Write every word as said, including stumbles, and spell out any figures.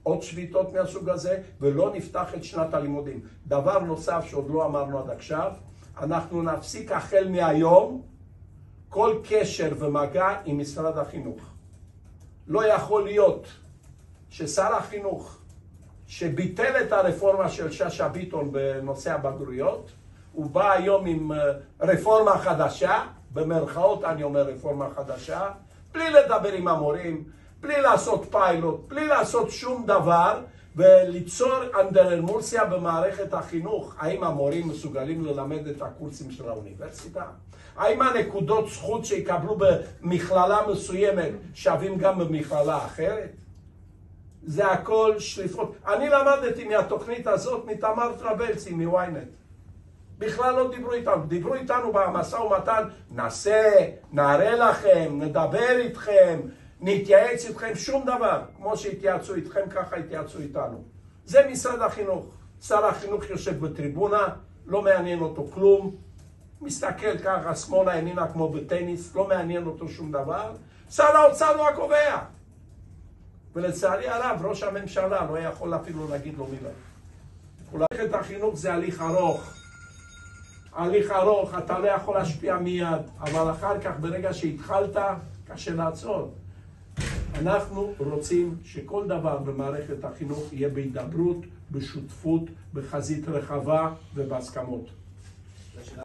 עוד שביתות מהסוג הזה, ולא נפתח את שנת הלימודים. דבר נוסף שעוד לא אמרנו עד עכשיו, אנחנו נפסיק החל מהיום כל קשר ומגע עם משרד החינוך. לא יכול להיות ששר החינוך, שביטל את הרפורמה של שאשא ביטון בנושא הבגרויות, הוא בא היום עם רפורמה חדשה, במרכאות אני אומר רפורמה חדשה, בלי לדבר עם המורים, בלי לעשות פיילוט, בלי לעשות שום דבר, וליצור אנדרלמוסיה במערכת החינוך. האם המורים מסוגלים ללמד את הקורסים של האוניברסיטה? האם הנקודות זכות שיקבלו במכללה מסוימת שווים גם במכללה אחרת? זה הכל שליפות. אני למדתי מהתוכנית הזאת מתמר טרבלסי, מוויינט. בכלל לא דיברו איתנו, דיברו איתנו במשא ומתן, נעשה, נראה לכם, נדבר איתכם, נתייעץ איתכם, שום דבר. כמו שהתייעצו איתכם, ככה התייעצו איתנו. זה משרד החינוך. שר החינוך יושב בטריבונה, לא מעניין אותו כלום, מסתכל ככה, שמאלה, ימינה כמו בטניס, לא מעניין אותו שום דבר. שר האוצר הוא הקובע. ולצערי הרב, ראש הממשלה לא יכול אפילו להגיד לו מילה. מערכת החינוך זה הליך ארוך. הליך ארוך, אתה לא יכול להשפיע מיד, אבל אחר כך, ברגע שהתחלת, קשה לעצור. אנחנו רוצים שכל דבר במערכת החינוך יהיה בהידברות, בשותפות, בחזית רחבה ובהסכמות.